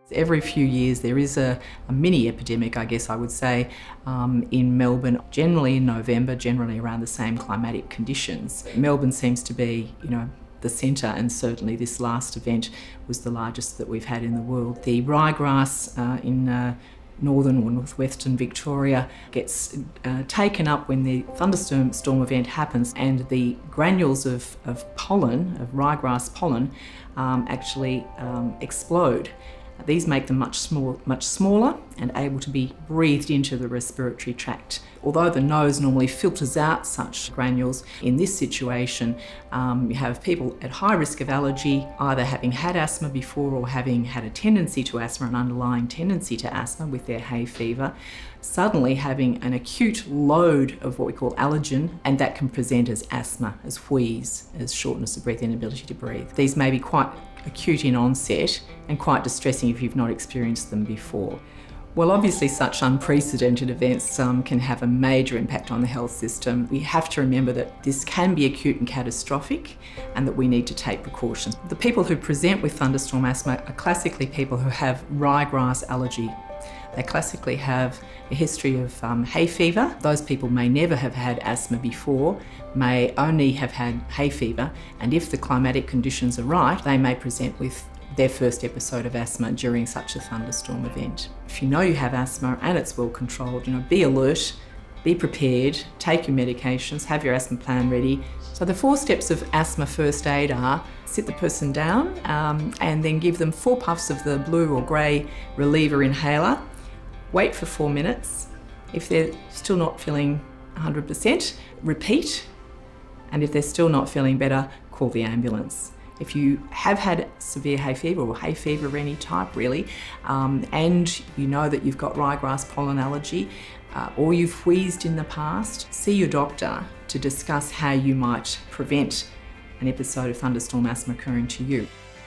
Every few years there is a mini epidemic, I guess I would say, in Melbourne, generally in November, generally around the same climatic conditions. Melbourne seems to be, the centre, and certainly this last event was the largest that we've had in the world. The ryegrass in northern or northwestern Victoria gets taken up when the thunderstorm event happens, and the granules of pollen, of ryegrass pollen, actually explode. These make them much smaller and able to be breathed into the respiratory tract. Although the nose normally filters out such granules, in this situation you have people at high risk of allergy, either having had asthma before or having had a tendency to asthma, an underlying tendency to asthma with their hay fever, suddenly having an acute load of what we call allergen, and that can present as asthma, as wheeze, as shortness of breath, inability to breathe. These may be quite acute in onset and quite distressing if you've not experienced them before. Well, obviously such unprecedented events can have a major impact on the health system. We have to remember that this can be acute and catastrophic, and that we need to take precautions. The people who present with thunderstorm asthma are classically people who have ryegrass allergy. They classically have a history of hay fever. Those people may never have had asthma before, may only have had hay fever, and if the climatic conditions are right, they may present with their first episode of asthma during such a thunderstorm event. If you know you have asthma and it's well controlled, be alert, be prepared, take your medications, have your asthma plan ready. So the 4 steps of asthma first aid are: sit the person down and then give them 4 puffs of the blue or grey reliever inhaler. Wait for 4 minutes. If they're still not feeling 100%, repeat. And if they're still not feeling better, call the ambulance. If you have had severe hay fever, or hay fever of any type really, and you know that you've got ryegrass pollen allergy, or you've wheezed in the past, see your doctor to discuss how you might prevent an episode of thunderstorm asthma occurring to you.